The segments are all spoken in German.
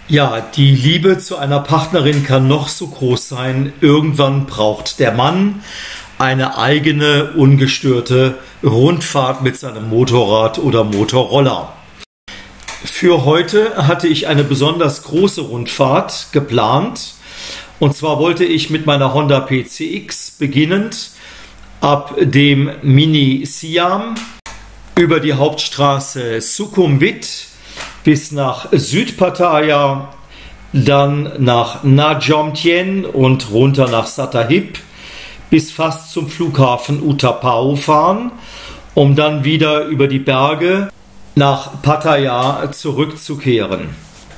Ja, die Liebe zu einer Partnerin kann noch so groß sein. Irgendwann braucht der Mann eine eigene, ungestörte Rundfahrt mit seinem Motorrad oder Motorroller. Für heute hatte ich eine besonders große Rundfahrt geplant. Und zwar wollte ich mit meiner Honda PCX beginnend ab dem Mini Siam über die Hauptstraße Sukhumvit bis nach Südpattaya, dann nach Najomtien und runter nach Sattahip bis fast zum Flughafen Utapao fahren, um dann wieder über die Berge nach Pattaya zurückzukehren.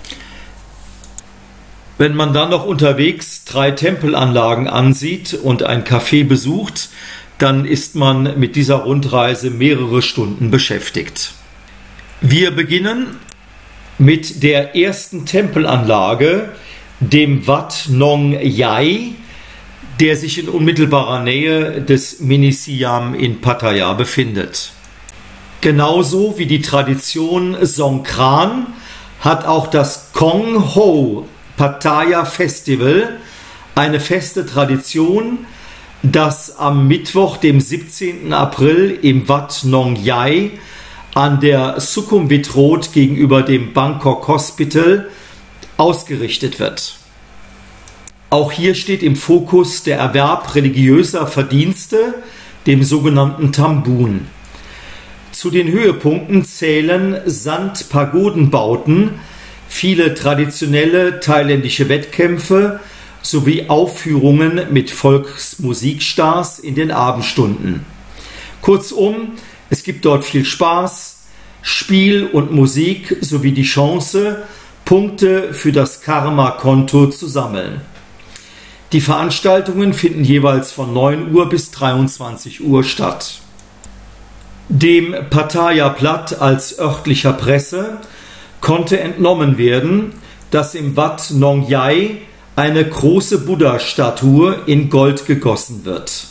Wenn man dann noch unterwegs 3 Tempelanlagen ansieht und ein Café besucht, dann ist man mit dieser Rundreise mehrere Stunden beschäftigt. Wir beginnen mit der ersten Tempelanlage, dem Wat Nong Yai, der sich in unmittelbarer Nähe des Mini Siam in Pattaya befindet. Genauso wie die Tradition Songkran hat auch das Kong Ho Pattaya Festival eine feste Tradition, das am Mittwoch, dem 17. April im Wat Nong Yai an der Sukhumvit Road gegenüber dem Bangkok Hospital ausgerichtet wird. Auch hier steht im Fokus der Erwerb religiöser Verdienste, dem sogenannten Tambun. Zu den Höhepunkten zählen Sandpagodenbauten, viele traditionelle thailändische Wettkämpfe sowie Aufführungen mit Volksmusikstars in den Abendstunden. Kurzum, es gibt dort viel Spaß, Spiel und Musik sowie die Chance, Punkte für das Karma-Konto zu sammeln. Die Veranstaltungen finden jeweils von 9 Uhr bis 23 Uhr statt. Dem Pattaya-Blatt als örtlicher Presse konnte entnommen werden, dass im Wat Nong Yai eine große Buddha-Statue in Gold gegossen wird.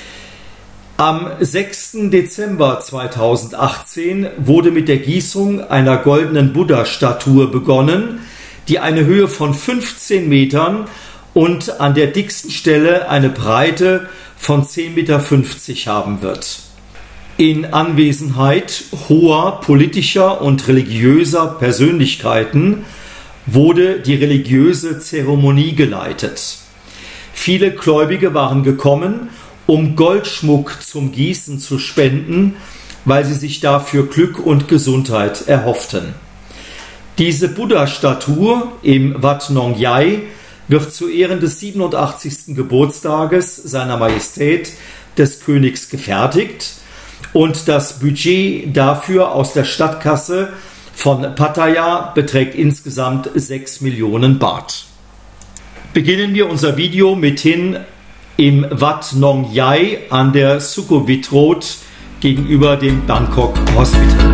Am 6. Dezember 2018 wurde mit der Gießung einer goldenen Buddha-Statue begonnen, die eine Höhe von 15 Metern und an der dicksten Stelle eine Breite von 10,50 Meter haben wird. In Anwesenheit hoher politischer und religiöser Persönlichkeiten wurde die religiöse Zeremonie geleitet. Viele Gläubige waren gekommen, um Goldschmuck zum Gießen zu spenden, weil sie sich dafür Glück und Gesundheit erhofften. Diese Buddha-Statue im Wat Nong Yai wird zu Ehren des 87. Geburtstages seiner Majestät des Königs gefertigt und das Budget dafür aus der Stadtkasse von Pattaya beträgt insgesamt 6 Millionen Baht. Beginnen wir unser Video mithin im Wat Nong Yai an der Sukhumvit Road gegenüber dem Bangkok Hospital.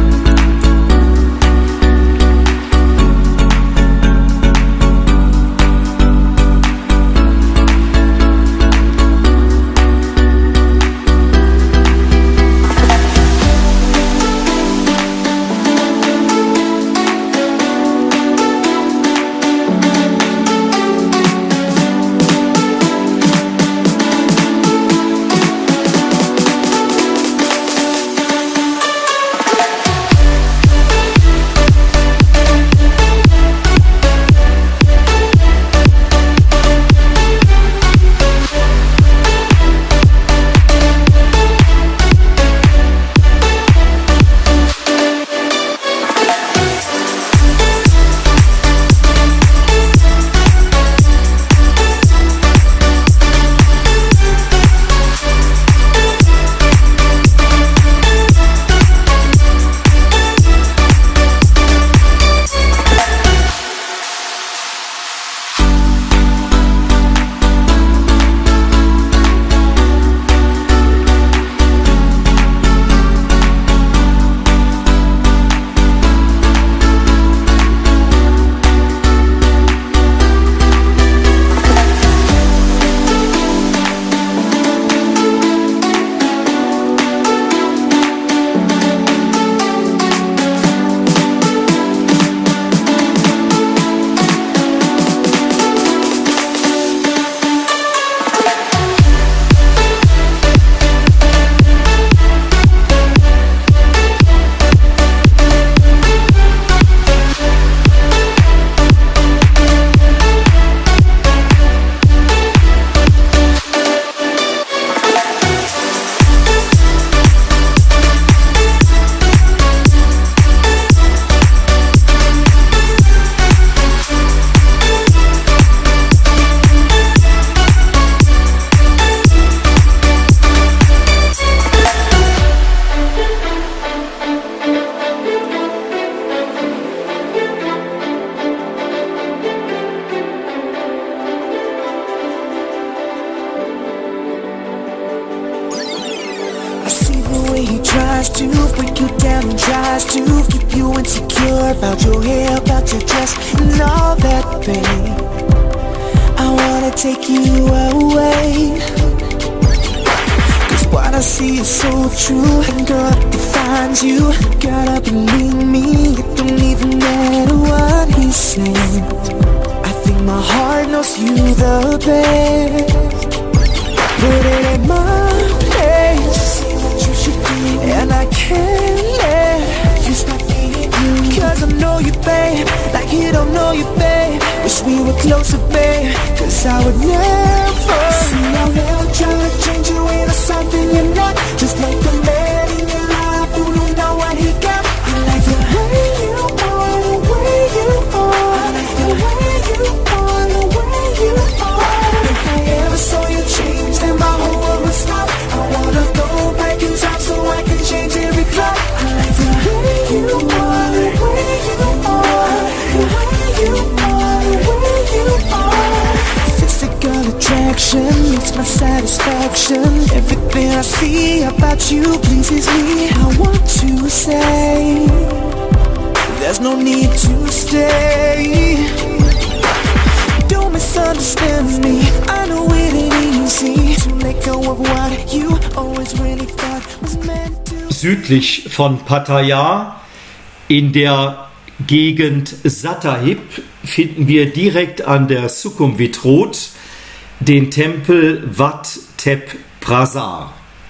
way he tries to break you down and tries to keep you insecure about your hair, about your dress, and all that, babe. I wanna take you away, 'cause what I see is so true, and girl, it defines you. Gotta believe me, it don't even matter what he says. I think my heart knows you the best. Put it in my place, see what you should do, and I can't let you stop being you. 'Cause I know you, babe, like you don't know you, babe. Wish we were closer, babe, 'cause I would never. See, I'll never try to change you into something you're not. Just like the man in your life who don't know what he got. I like the way you are, the way you are. I like the way you are, the way you are. If I ever saw you change, then my whole world would stop. I wanna go back in time so I can change every clock. I like the way you are, the way you are, the way you are, the way you are. Physical attraction makes my satisfaction. Everything I see about you pleases me. I want to say there's no need to stay. Don't misunderstand me, I know it ain't easy to let go of what you always really thought was meant to. Südlich von Pattaya in der Gegend Sattahip finden wir direkt an der Sukhumvit Road den Tempel Wat Thep Prasar.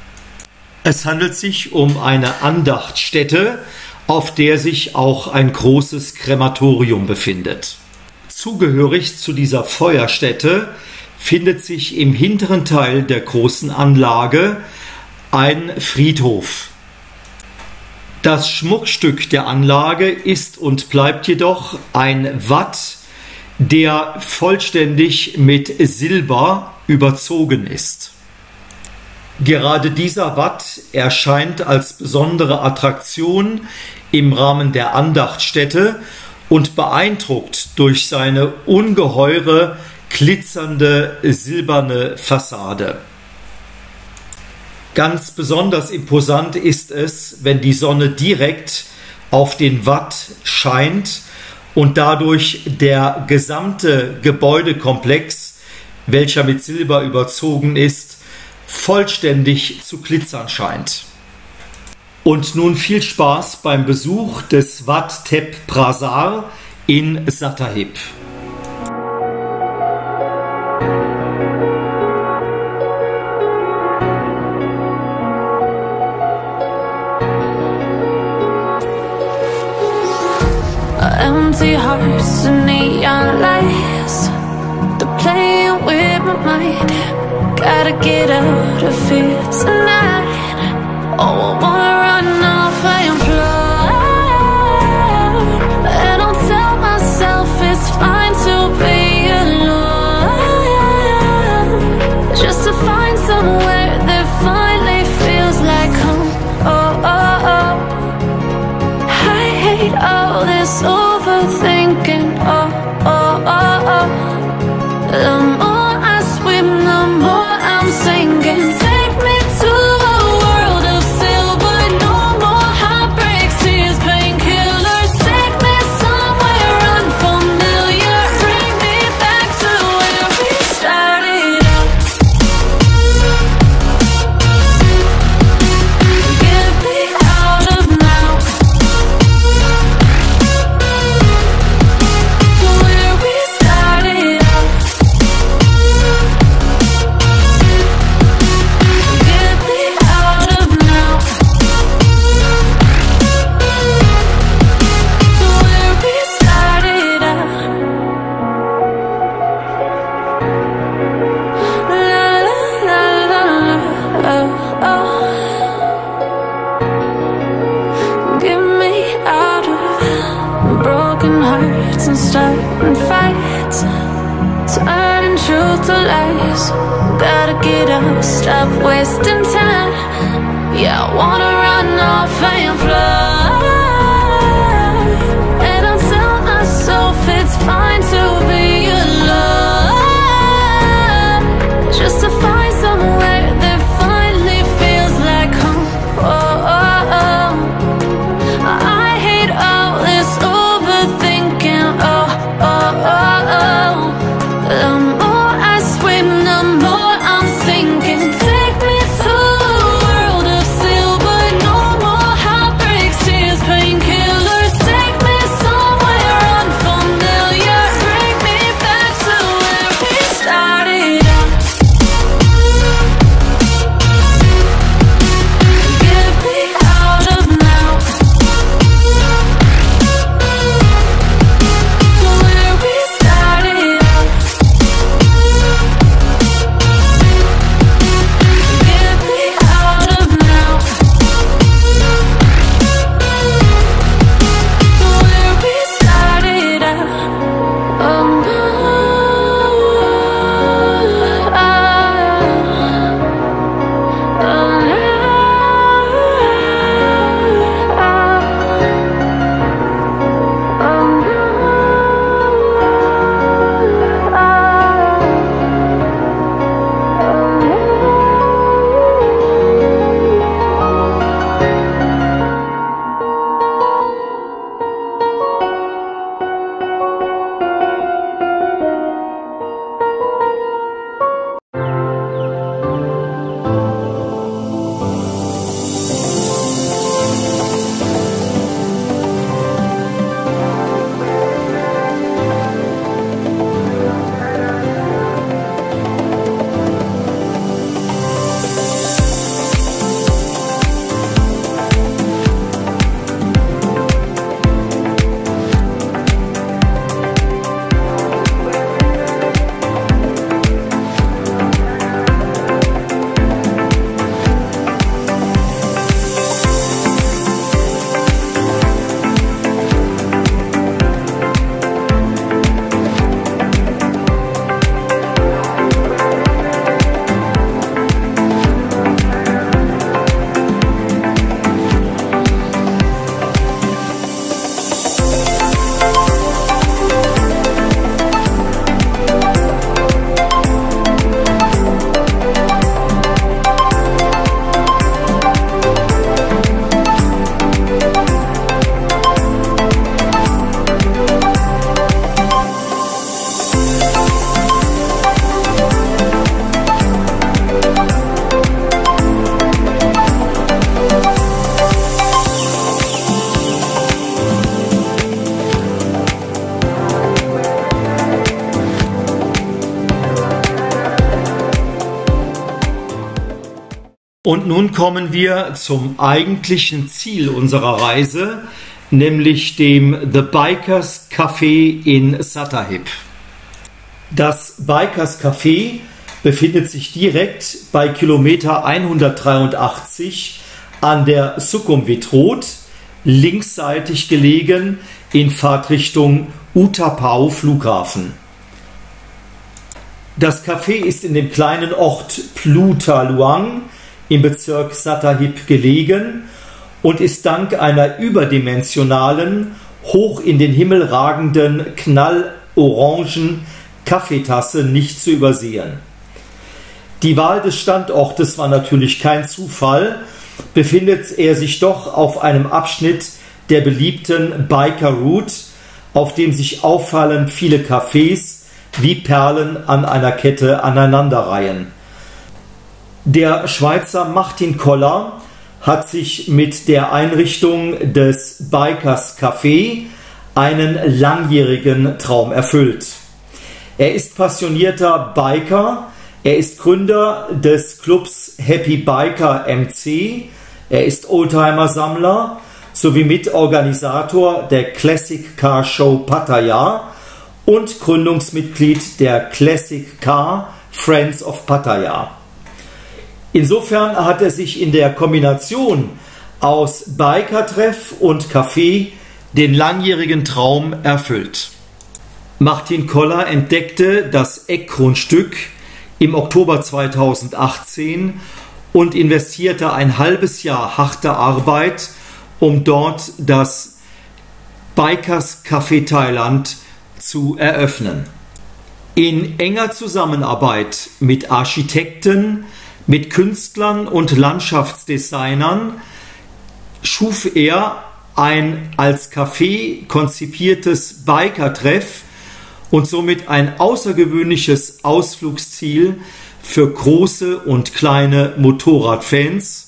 Es handelt sich um eine Andachtsstätte, auf der sich auch ein großes Krematorium befindet. Zugehörig zu dieser Feuerstätte findet sich im hinteren Teil der großen Anlage ein Friedhof. Das Schmuckstück der Anlage ist und bleibt jedoch ein Watt, der vollständig mit Silber überzogen ist. Gerade dieser Watt erscheint als besondere Attraktion im Rahmen der Andachtsstätte und beeindruckt durch seine ungeheure, glitzernde, silberne Fassade. Ganz besonders imposant ist es, wenn die Sonne direkt auf den Watt scheint und dadurch der gesamte Gebäudekomplex, welcher mit Silber überzogen ist, vollständig zu glitzern scheint. Und nun viel Spaß beim Besuch des Wat Thep Prasar in Sattahip. Empty hearts and neon lights, they're playing with my mind. Gotta get out of here tonight. Oh, I wanna run off and fly, and I'll tell myself it's fine to be alone, just to find somewhere that finally feels like home. Oh, oh, oh, I hate all this overthinking. Oh, oh, oh, oh, the more I swim, the more I'm sinking. Take me to a world of silver, no more heartbreaks, tears, painkillers. Take me somewhere unfamiliar, bring me back to where we started out. Get me out of now, to where we started out. Get me out of now, to where we started out. La la la la la, oh, oh. Get me out of broken hearts and starting fights, turning truth to lies. Gotta get up, stop wasting time. Yeah, I wanna run off and fly, and I'll tell myself it's fine to be alone, just to find somewhere that finally feels like home. Oh, Und nun kommen wir zum eigentlichen Ziel unserer Reise, nämlich dem The Bikers Café in Sattahip. Das Bikers Café befindet sich direkt bei Kilometer 183 an der Sukhumvit Road, linksseitig gelegen in Fahrtrichtung Utapao Flughafen. Das Café ist in dem kleinen Ort Pluta Luang im Bezirk Sattahip gelegen und ist dank einer überdimensionalen, hoch in den Himmel ragenden, knallorangen Kaffeetasse nicht zu übersehen. Die Wahl des Standortes war natürlich kein Zufall, befindet er sich doch auf einem Abschnitt der beliebten Biker Route, auf dem sich auffallend viele Cafés wie Perlen an einer Kette aneinanderreihen. Der Schweizer Martin Koller hat sich mit der Einrichtung des Bikers Café einen langjährigen Traum erfüllt. Er ist passionierter Biker, er ist Gründer des Clubs Happy Biker MC, er ist Oldtimer-Sammler sowie Mitorganisator der Classic Car Show Pattaya und Gründungsmitglied der Classic Car Friends of Pattaya. Insofern hat er sich in der Kombination aus Bikertreff und Café den langjährigen Traum erfüllt. Martin Koller entdeckte das Eckgrundstück im Oktober 2018 und investierte ein halbes Jahr harte Arbeit, um dort das Bikers Café Thailand zu eröffnen. In enger Zusammenarbeit mit Architekten, mit Künstlern und Landschaftsdesignern schuf er ein als Café konzipiertes Bikertreff und somit ein außergewöhnliches Ausflugsziel für große und kleine Motorradfans.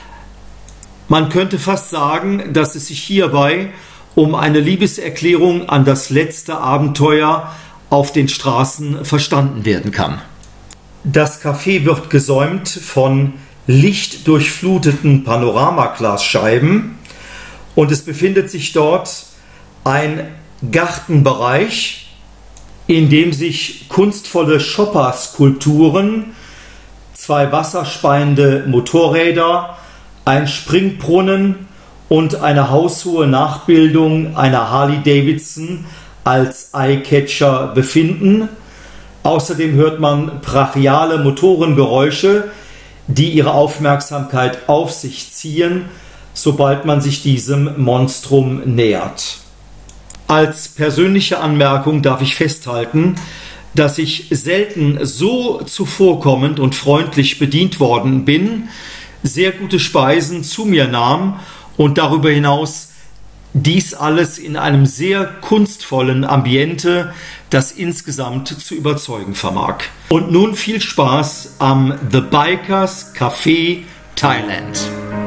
Man könnte fast sagen, dass es sich hierbei um eine Liebeserklärung an das letzte Abenteuer auf den Straßen verstanden werden kann. Das Café wird gesäumt von lichtdurchfluteten Panoramaglasscheiben und es befindet sich dort ein Gartenbereich, in dem sich kunstvolle Shopper-Skulpturen, 2 wasserspeiende Motorräder, ein Springbrunnen und eine haushohe Nachbildung einer Harley-Davidson als Eyecatcher befinden. Außerdem hört man brachiale Motorengeräusche, die ihre Aufmerksamkeit auf sich ziehen, sobald man sich diesem Monstrum nähert. Als persönliche Anmerkung darf ich festhalten, dass ich selten so zuvorkommend und freundlich bedient worden bin, sehr gute Speisen zu mir nahm und darüber hinaus dies alles in einem sehr kunstvollen Ambiente, das insgesamt zu überzeugen vermag. Und nun viel Spaß am The Bikers Café Thailand.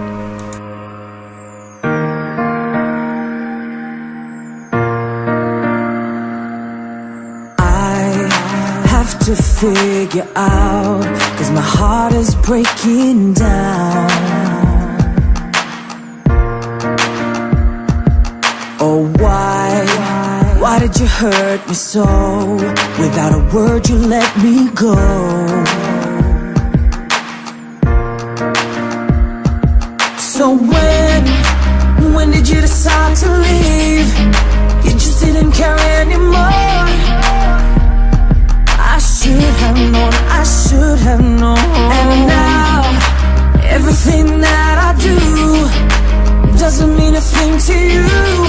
To figure out, 'cause my heart is breaking down. Oh, why did you hurt me so? Without a word you let me go. So when did you decide to leave? You just didn't care anymore. I should have known. And now, everything that I do doesn't mean a thing to you.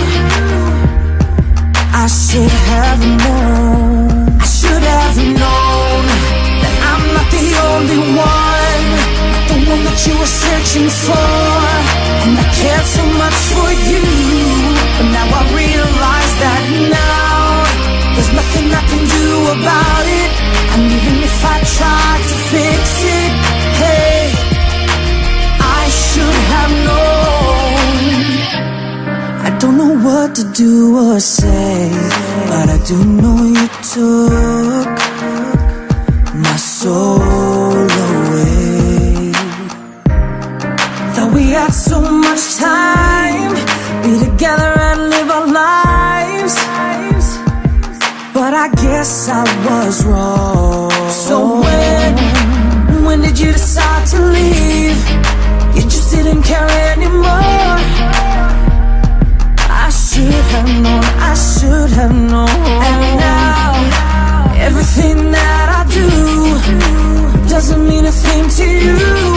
I should have known. I should have known that I'm not the only one, the one that you were searching for. And I cared so much for you, but now I realize that now there's nothing I can do about it. And even if I tried to fix it, hey, I should have known. I don't know what to do or say, but I do know you took my soul away. guess I was wrong. So when did you decide to leave? You just didn't care anymore. I should have known, I should have known. And now, everything that I do doesn't mean a thing to you.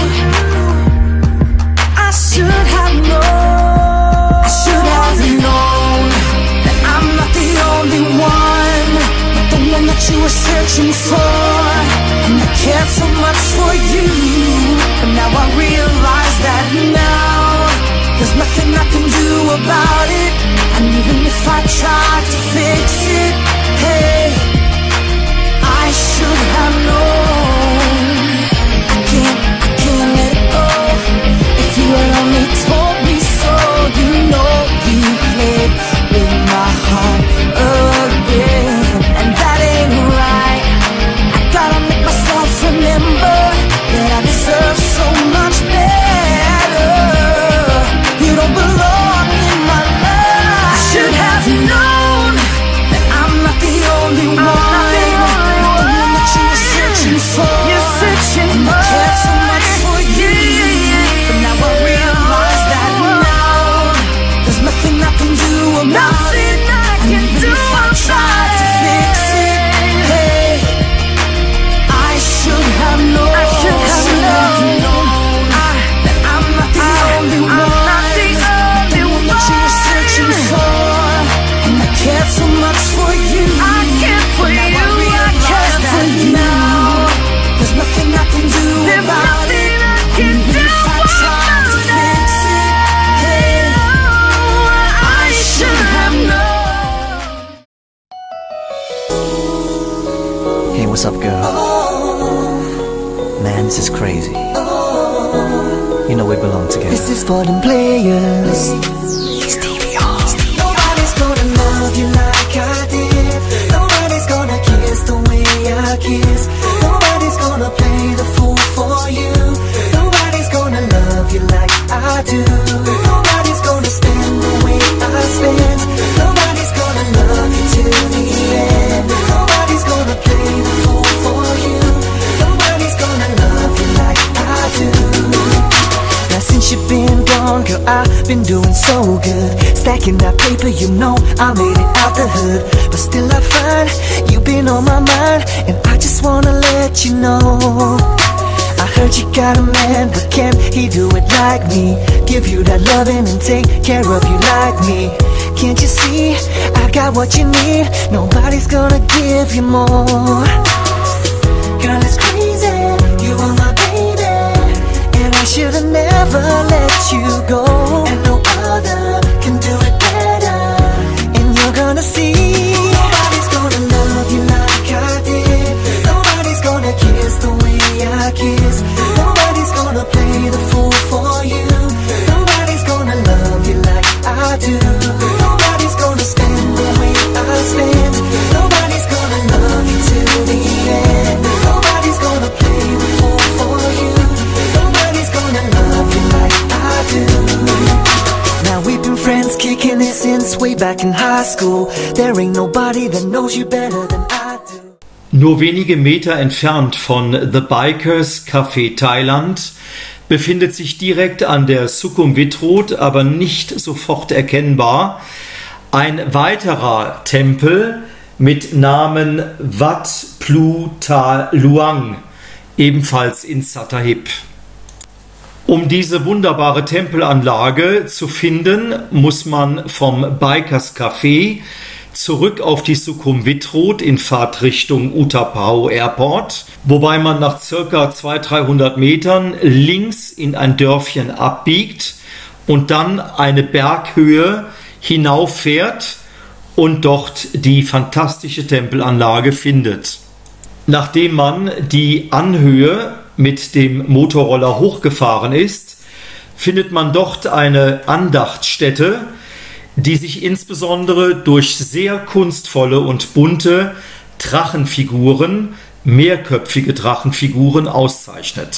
I should have known, I should have known that I'm not the only one, but the one that you were searching for. And I cared so much for you, but now I realize that now there's nothing I can do about it. And even if I tried to fix it, hey, I should have known. I can't let it go. If you had only told me so, you know you played with my heart again, and that ain't right. I gotta make myself remember that I deserve so much better. You don't belong in my life. I should have known that I'm not the only one, the one that you were searching for. You're searching and I cared so much for you, but now I realize that now there's nothing I can do about it. And even if I tried to fix it, hey, I should have known. I should have known that I'm not the only one, the one that you were searching for. And I cared so much for you. I cared for you. Now I realize that now there's nothing I can do about it. And even if I tried to fix it, hey, I should have known. Hey, what's up, girl? Man, this is crazy. You know we belong together. This is for them players. Stevie O. Nobody's gonna love you like I did. Nobody's gonna kiss the way I kiss. Nobody's gonna play the fool for you. Nobody's gonna love you like I do. Nobody's gonna spend the way I spend. Nobody's gonna love you till the end. Nobody's gonna play the fool for you. Nobody's gonna love you like I do. Now since you've been gone, girl, I've been doing so good. Stacking that paper, you know I made it out the hood. But still I find you've been on my mind, and I just wanna let you know I heard you got a man, but can he do it like me? Give you that loving and take care of you like me. Can't you see, I got what you need. Nobody's gonna give you more. Girl, it's crazy, you are my baby, and I should've never let you go. And no other can do it better, and you're gonna see. Nobody's gonna love you like I did. Nobody's gonna kiss the way I kiss. Nobody's gonna play the fool for you. Nobody's gonna love you like I do. Nobody's gonna spend the way I spend. Nobody's gonna love you till the end. Nobody's gonna play the fool for you. Nobody's gonna love you like I do. Now we've been friends, kicking it since way back in high school. There ain't nobody that knows you better than I do. Nur wenige Meter entfernt von The Bikers Café Thailand befindet sich direkt an der Sukhumvit Road, aber nicht sofort erkennbar, ein weiterer Tempel mit Namen Wat Phlu Tha Luang, ebenfalls in Sattahip. Um diese wunderbare Tempelanlage zu finden, muss man vom Bikers Café zurück auf die Sukhumvit Road in Fahrtrichtung Utapao Airport, wobei man nach ca. 200-300 Metern links in ein Dörfchen abbiegt und dann eine Berghöhe hinauffährt und dort die fantastische Tempelanlage findet. Nachdem man die Anhöhe mit dem Motorroller hochgefahren ist, findet man dort eine Andachtsstätte, die sich insbesondere durch sehr kunstvolle und bunte Drachenfiguren, mehrköpfige Drachenfiguren auszeichnet.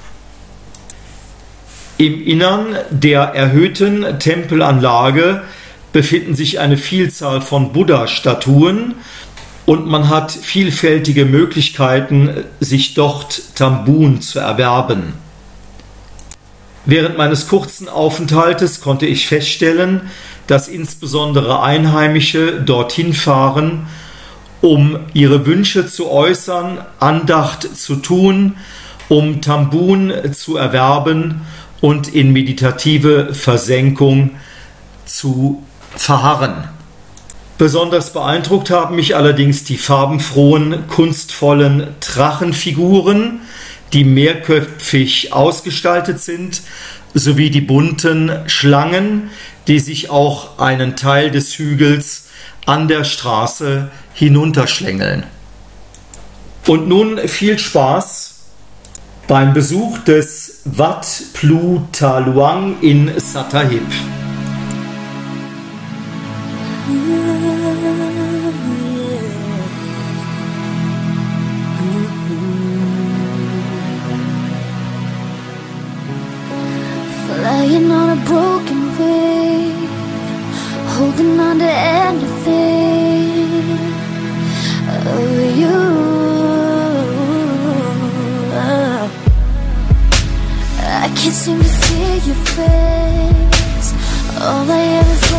Im Innern der erhöhten Tempelanlage befinden sich eine Vielzahl von Buddha-Statuen und man hat vielfältige Möglichkeiten, sich dort Tambun zu erwerben. Während meines kurzen Aufenthaltes konnte ich feststellen, dass insbesondere Einheimische dorthin fahren, um ihre Wünsche zu äußern, Andacht zu tun, um Tambun zu erwerben und in meditative Versenkung zu verharren. Besonders beeindruckt haben mich allerdings die farbenfrohen, kunstvollen Drachenfiguren, die mehrköpfig ausgestaltet sind, sowie die bunten Schlangen, die sich auch einen Teil des Hügels an der Straße hinunterschlängeln. Und nun viel Spaß beim Besuch des Wat Phlu Ta Luang in Sattahip. Flying on a broken wing, holding on to anything of you. I can't seem to see your face. All I ever is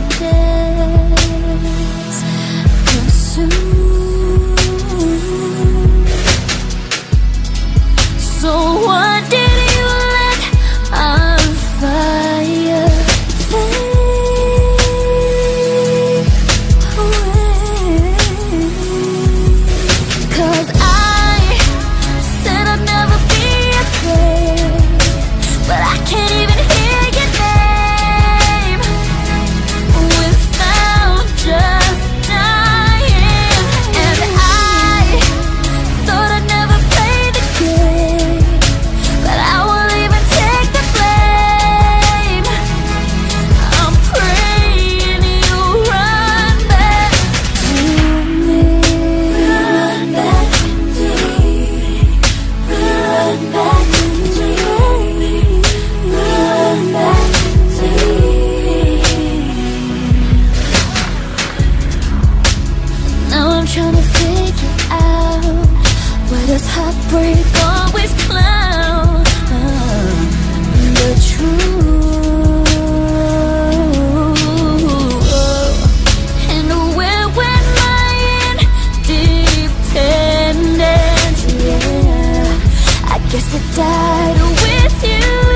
emptiness. Consumed. So what did you let our fire fade away? 'Cause I said I'd never be afraid, but I can't even hear your name without just dying. And I thought I'd never play the game, but I won't even take the blame. I'm praying you run back to me. Run back to me. Run back to me. Run back to me. Now I'm trying to figure out, where does heartbreak always cloud the truth? And where went my independence? Yeah, I guess it died with you.